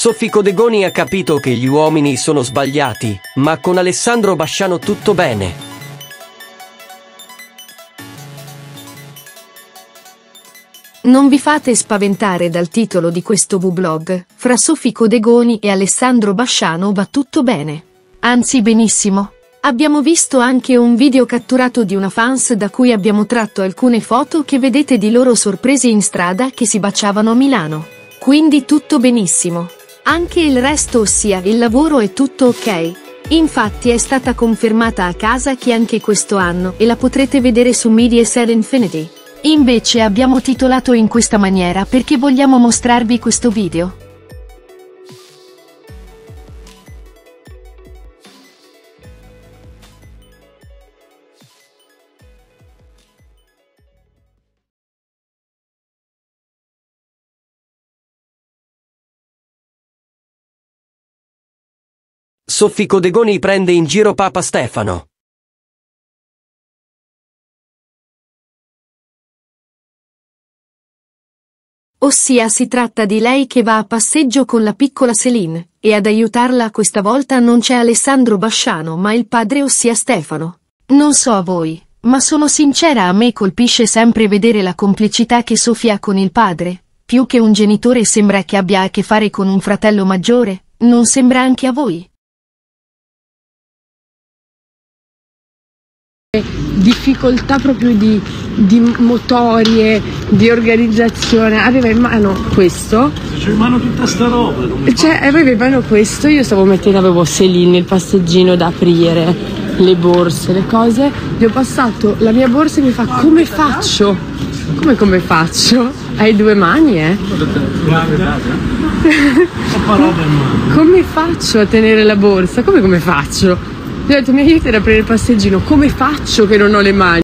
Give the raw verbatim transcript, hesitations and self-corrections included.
Soffico De Goni ha capito che gli uomini sono sbagliati, ma con Alessandro Basciano tutto bene. Non vi fate spaventare dal titolo di questo vlog, fra Soffico De Goni e Alessandro Basciano va tutto bene. Anzi benissimo. Abbiamo visto anche un video catturato di una fans da cui abbiamo tratto alcune foto che vedete di loro sorpresi in strada che si baciavano a Milano. Quindi tutto benissimo. Anche il resto, ossia il lavoro, è tutto ok. Infatti è stata confermata a casa che anche questo anno e la potrete vedere su Mediaset Infinity. Invece abbiamo titolato in questa maniera perché vogliamo mostrarvi questo video. Soffico De Goni prende in giro Papa Stefano. Ossia si tratta di lei che va a passeggio con la piccola Céline, e ad aiutarla questa volta non c'è Alessandro Basciano ma il padre, ossia Stefano. Non so a voi, ma sono sincera, a me colpisce sempre vedere la complicità che Sofia ha con il padre. Più che un genitore sembra che abbia a che fare con un fratello maggiore, non sembra anche a voi? Difficoltà proprio di, di motorie, di organizzazione. Aveva in mano questo. C'è in mano tutta sta roba. Cioè, aveva in mano questo, io stavo mettendo, avevo Céline, il passeggino da aprire, le borse, le cose. Gli ho passato la mia borsa e mi fa: come faccio? Come come faccio? Hai due mani, eh? Come faccio a tenere la borsa? Come come faccio? Gli ho detto: mi aiuti ad aprire il passeggino. Come faccio che non ho le mani?